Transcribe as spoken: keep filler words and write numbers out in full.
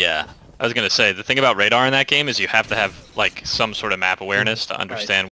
Yeah. I was gonna say, the thing about radar in that game is you have to have, like, some sort of map awareness to understand